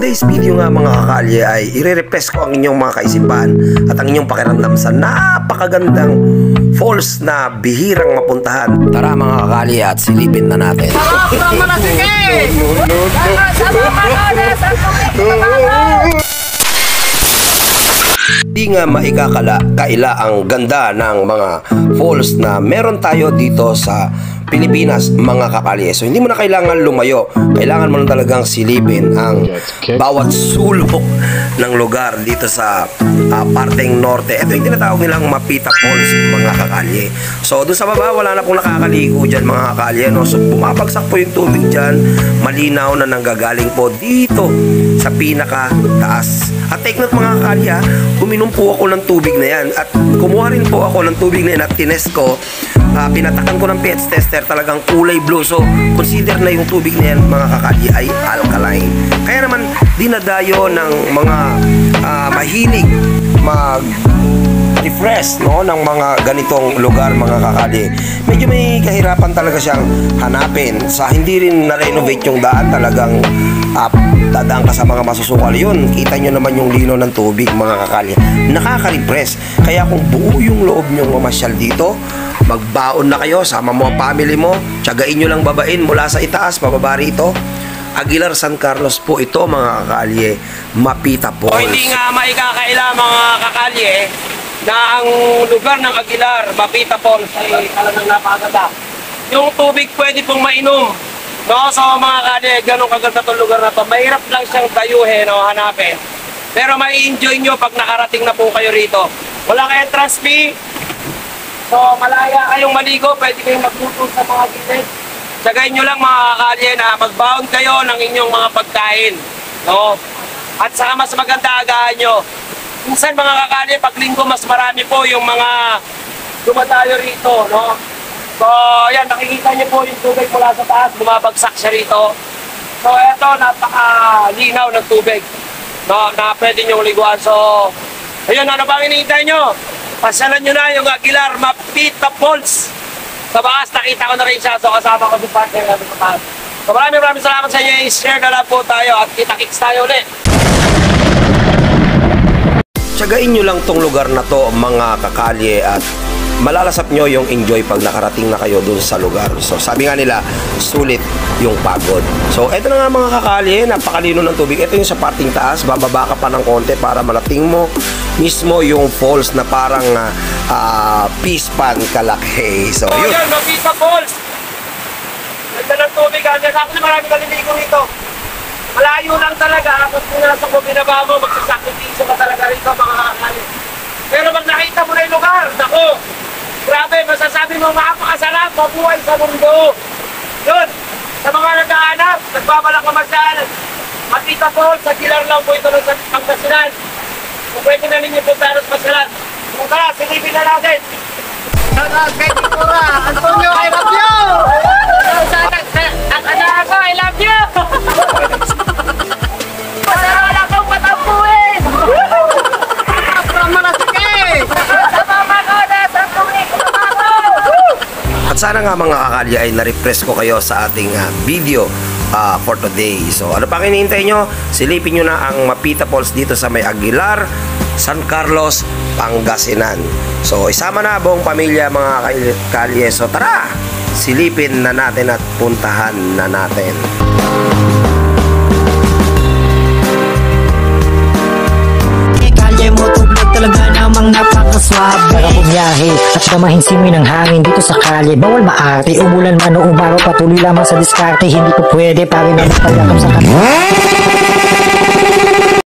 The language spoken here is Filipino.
today's video nga mga kakalye ay ire-repress ko ang inyong mga kaisipan at ang inyong pakiramdam sa napakagandang falls na bihirang mapuntahan. Tara mga kakalye at silipin na natin. Di nga kaila ang ganda ng mga falls na meron tayo dito sa Pilipinas mga kakalye. So hindi mo na kailangan lumayo. Kailangan mo na talagang silipin ang bawat sulok ng lugar dito sa parteng norte. Ito yung tinatawag nilang Mapita Falls mga kakalye. So doon sa baba wala na pong nakakaligo dyan mga kakalye. No? So bumabagsak po yung tubig dyan. Malinaw na nanggagaling po dito sa pinaka taas. At take note mga kakalye, uminom po ako ng tubig na yan. At kumuha rin po ako ng tubig na yan at tinest ko. Pinatakan ko ng pH tester, talagang kulay blue. So consider na yung tubig na yan mga kakalye ay alkaline. Kaya naman dinadayo ng mga mahilig mag-refresh ng mga ganitong lugar mga kakalye. Medyo may kahirapan talaga siyang hanapin. Sa hindi rin na-renovate yung daan, talagang dadaan ka sa mga masusukal. Yun, kita nyo naman yung lino ng tubig mga kakalye. Nakaka-refresh. Kaya kung buo yung loob nyong mamasyal dito, magbaon na kayo, sama mo ang family mo, tiyagain nyo lang babain mula sa itaas, pababa rito. Aguilar, San Carlos po ito mga kakalye, Mapita Falls. O hindi nga maikakaila mga kakalye na ang lugar ng Aguilar, Mapita Falls ay talagang napakaganda. Yung tubig pwede pong mainom. No, so mga kakalye, ganun kaganda itong lugar na to. Mahirap lang siyang dayuhin o hanapin. Pero may enjoy nyo pag nakarating na po kayo rito. Wala kayong entrance fee. So, malaya kayong maligo, pwede kayong magtutol sa mga gilid. Sagay nyo lang mga kakalye na magbaon kayo ng inyong mga pagkain. No? At saka mas maganda agahan nyo. Minsan mga kakalye, pag linggo mas marami po yung mga dumadayo rito. No? So, ayan, nakikita nyo po yung tubig mula sa taas, bumabagsak siya rito. So, eto, napaka-linaw ng tubig. No? Na pwede nyo liguan. So, ayun, ano bang hinihintay nyo? Pasyalan nyo na yung Aguilar Mapita Falls. Sa bakas, nakita ko na rin siya. So, kasama ko yung partner natin sa taas. So, maraming salamat sa inyo. I-share na lang po tayo at kita-kicks tayo ulit. Tiyagain nyo lang tong lugar na to mga kakalye at malalasap nyo yung enjoy pag nakarating na kayo dun sa lugar. So, sabi nga nila, sulit yung pagod. So, eto na nga mga kakalye, napakalino ng tubig. Ito yung sa parting taas, bababa ka pa ng konti para malating mo mismo yung falls na parang fish pan kalaki. So, yun. Ayan, Mapita Falls. Ganda ng tubig. Ako na marami kaliligo rito. Malayo lang talaga. Kung pinasok mo, binaba mo, magsasakripisyo ka talaga rito mga kakalye. Pero pag nakita mo na yung lugar, naku, grabe, masasabi mo makapakasarap, mabuhay sa mundo. Yun, sa mga naghahanap, nagbabalak na masyal, Mapita Falls, sa Aguilar lang po ito sa Pangasinan. Kung pwede na ninyo punta sa pasyalan. Kung tara, silipin na natin. Shoutout kay Tikura, Antonio, I love you! At ano ako, I love you! Masarap akong matampuin! At sana nga mga kakalye ay na-refresh ko kayo sa ating video for today. So ano pang hinihintay nyo? Silipin nyo na ang Mapita Falls dito sa may Aguilar, San Carlos, Pangasinan. So isama na buong pamilya mga kakalye. So tara, silipin na natin at puntahan na natin. Talaga namang napakaswabe. Para bumiyahe at damahin simoy ng hangin dito sa kalye. Bawal maarte, umulan man o umaraw, patuloy lamang sa diskarte. Hindi ko pwede para na magpagakap sa kalye.